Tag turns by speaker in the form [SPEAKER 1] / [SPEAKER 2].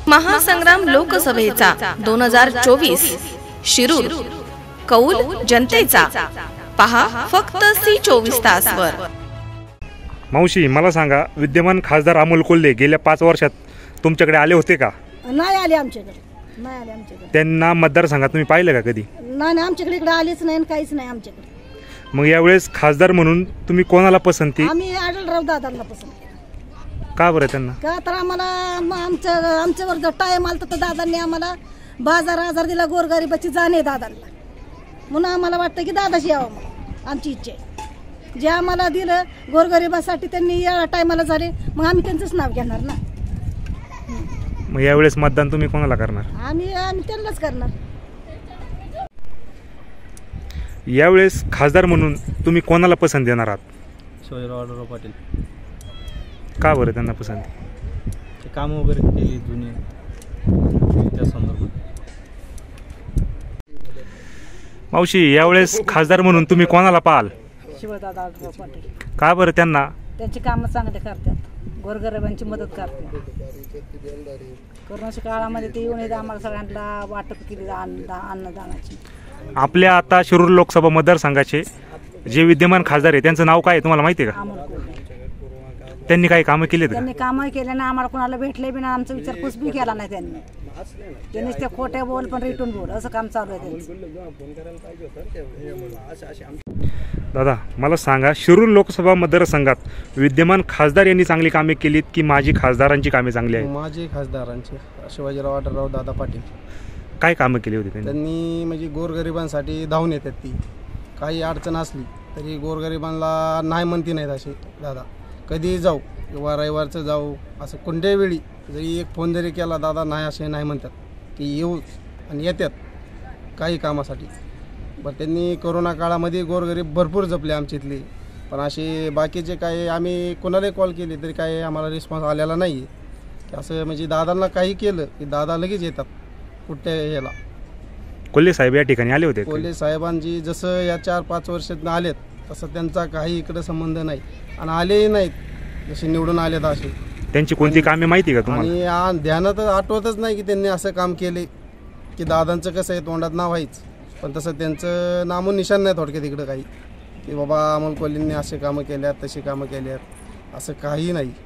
[SPEAKER 1] महासंग्राम लोकसभेचा 2024 शिरूर कौल जनतेचा पहा फक्त C24 तासवर।
[SPEAKER 2] मावशी, मला सांगा, विद्यमान खासदार अमोल कोल्हे गेल्या 5 वर्षात तुमच्याकडे आले होते का?
[SPEAKER 3] नाही आले आमच्याकडे, नाही आले आमच्याकडे।
[SPEAKER 2] त्यांना मतदारसंघात तुम्ही पाहिलं का कधी?
[SPEAKER 3] नाही, आमच्याकडे इकडे आलेच नाही, काहीच नाही आमच्याकडे।
[SPEAKER 2] मग यावेळेस खासदार म्हणून तुम्ही कोणाला पसंती?
[SPEAKER 3] आम्ही आढळराव दादांना पसंत केलं।
[SPEAKER 2] का बरं त्यांना?
[SPEAKER 3] का तर आम्हाला आमच्यावर जर टाइम आला तर दादांनी आम्हाला 12,000 दिला गोरगरिबाची जाणे दादांना, म्हणून आम्हाला वाटतं की दादाशी यावं, म्हणून आमची इच्छा आहे। जे आम्हाला दिलं गोरगरिबासाठी त्यांनी या टायमाला झाले, मग आम्ही त्यांचंच नाव घेणार ना।
[SPEAKER 2] मग यावेळेस मतदान तुम्ही कोणाला करणार?
[SPEAKER 3] आम्ही त्यांनाच करणार।
[SPEAKER 2] यावेळेस खासदार म्हणून तुम्ही कोणाला पसंत देणार आहात?
[SPEAKER 4] शिवाजीराव पाटील।
[SPEAKER 2] का बरं त्यांना पसंती?
[SPEAKER 4] ते काम वगैरे केली जुनी त्या संदर्भात।
[SPEAKER 2] मावशी, यावेळेस खासदार म्हणून तुम्ही कोणाला पाहाल?
[SPEAKER 3] शिवदादा पाटील।
[SPEAKER 2] का बरं? त्यांना
[SPEAKER 3] त्यांची कामं चांगले करतात, गोरगरिबांची मदत करतात। कोरोनाच्या काळामध्ये ते येऊन आम्हाला सगळ्यांना वाटप केली अन्नदानाची।
[SPEAKER 2] आपल्या आता शिरूर लोकसभा मतदारसंघाचे जे विद्यमान खासदार आहे त्यांचं नाव काय आहे तुम्हाला माहिती आहे का?
[SPEAKER 3] अमोल कोल्हे।
[SPEAKER 2] त्यांनी काही कामं केली?
[SPEAKER 3] त्यांनी कामं केले ना, आम्हाला कोणाला भेटले बी ना, आमचा विचारपूस बी केला नाही त्यांनी। त्यांनीच ते खोटे बोल पण रिटून बोल असं काम चालू आहे त्यांचं।
[SPEAKER 2] दादा, मला सांगा, शिरूर लोकसभा मतदारसंघात विद्यमान खासदार यांनी चांगली कामे केलीत की माजी खासदारांची कामे चांगली आहेत?
[SPEAKER 5] माजी खासदारांचे शिवाजीराव आढळराव दादा पाटील।
[SPEAKER 2] काय कामं केली होती
[SPEAKER 5] त्यांनी? म्हणजे गोरगरिबांसाठी धावून येतात ती, काही अडचण असली तरी गोरगरिबांना नाही म्हणती नाहीत असे दादा। कधी जाऊ किंवा रविवारचं जाऊ, असं कोणत्याही वेळी जरी एक फोन जरी केला, दादा नाही असे नाही म्हणतात की येऊ, आणि येतात काही कामासाठी। पण त्यांनी कोरोना काळामध्ये गोरगरीब भरपूर जपले आमच्या इथले, पण असे बाकीचे काय आम्ही कोणालाही कॉल केले तरी काय आम्हाला रिस्पॉन्स आलेला नाही आहे। असं म्हणजे दादांना काही केलं की दादा लगेच येतात कुठल्या ह्याला।
[SPEAKER 2] कोल्हे साहेब या ठिकाणी आले होते?
[SPEAKER 5] कोल्हे साहेबांची जसं या 4-5 वर्षात आलेत तसं त्यांचा काही इकडे संबंध नाही, आणि आलेही नाहीत जसे निवडून आलेत असे।
[SPEAKER 2] त्यांची कोणती कामे माहिती का तुम्हाला?
[SPEAKER 5] आणि ध्यानात आठवतच नाही की त्यांनी असं काम केले की दादांचं कसं आहे तोंडात नाव आहेच, पण तसं त्यांचं नामून निशाण नाही थोडक्यात इकडं काही, की बाबा अमोल कोल्हेंनी असे कामं केल्यात तशी कामं केल्यात असं काही नाही।